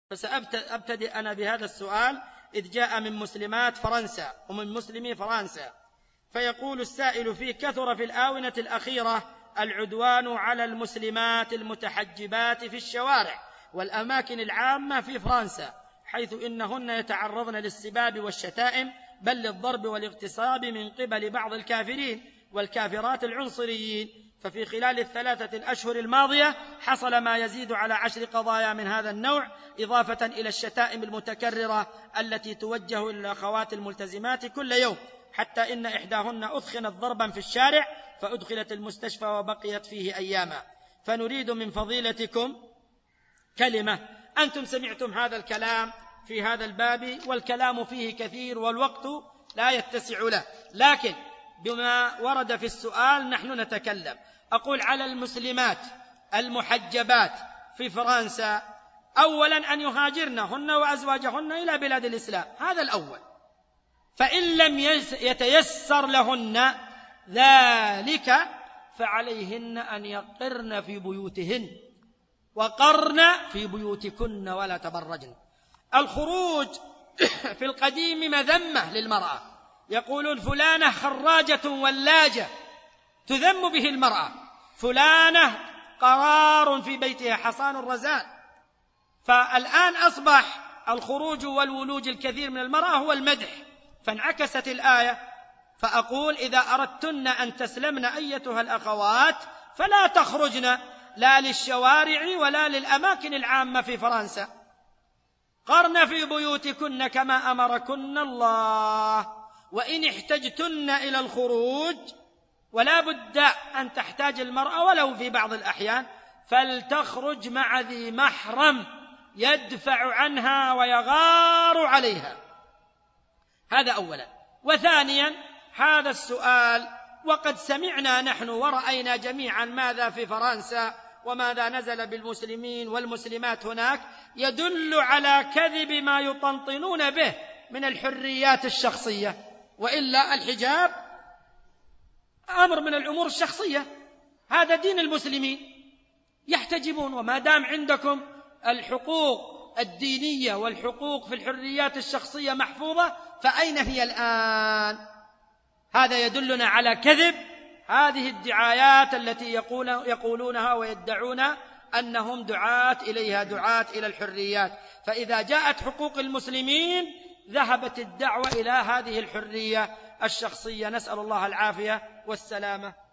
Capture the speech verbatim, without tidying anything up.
فسأبتدئ أنا بهذا السؤال إذ جاء من مسلمات فرنسا ومن مسلمي فرنسا. فيقول السائل فيه: كثر في الآونة الأخيرة العدوان على المسلمات المتحجبات في الشوارع والأماكن العامة في فرنسا، حيث إنهن يتعرضن للسباب والشتائم بل للضرب والاغتصاب من قبل بعض الكافرين والكافرات العنصريين. ففي خلال الثلاثة الأشهر الماضية حصل ما يزيد على عشر قضايا من هذا النوع، إضافة إلى الشتائم المتكررة التي توجه إلى الأخوات الملتزمات كل يوم، حتى إن إحداهن أثخنت ضربا في الشارع فأدخلت المستشفى وبقيت فيه أياما. فنريد من فضيلتكم كلمة. أنتم سمعتم هذا الكلام في هذا الباب، والكلام فيه كثير والوقت لا يتسع له، لكن بما ورد في السؤال نحن نتكلم. أقول على المسلمات المحجبات في فرنسا أولا أن يهاجرن هن وأزواجهن إلى بلاد الإسلام، هذا الأول. فإن لم يتيسر لهن ذلك فعليهن أن يقرن في بيوتهن، وقرن في بيوتكن ولا تبرجن. الخروج في القديم مذمة للمرأة، يقولون فلانة خراجة ولاجة، تذم به المرأة. فلانة قرار في بيتها حصان الرزان. فالآن أصبح الخروج والولوج الكثير من المرأة هو المدح، فانعكست الآية. فأقول إذا أردتن أن تسلمن أيتها الأخوات فلا تخرجن لا للشوارع ولا للأماكن العامة في فرنسا، قرن في بيوتكن كما أمركن الله. وإن احتجتن إلى الخروج، ولا بد أن تحتاج المرأة ولو في بعض الأحيان، فلتخرج مع ذي محرم يدفع عنها ويغار عليها. هذا أولا. وثانيا هذا السؤال وقد سمعنا نحن ورأينا جميعا ماذا في فرنسا وماذا نزل بالمسلمين والمسلمات هناك، يدل على كذب ما يطنطنون به من الحريات الشخصية. وإلا الحجاب أمر من الأمور الشخصية، هذا دين المسلمين، يحتجبون. وما دام عندكم الحقوق الدينية والحقوق في الحريات الشخصية محفوظة، فأين هي الآن؟ هذا يدلنا على كذب هذه الدعايات التي يقولونها ويدعون أنهم دعاة إليها، دعاة إلى الحريات. فإذا جاءت حقوق المسلمين ذهبت الدعوة إلى هذه الحرية الشخصية. نسأل الله العافية والسلامة.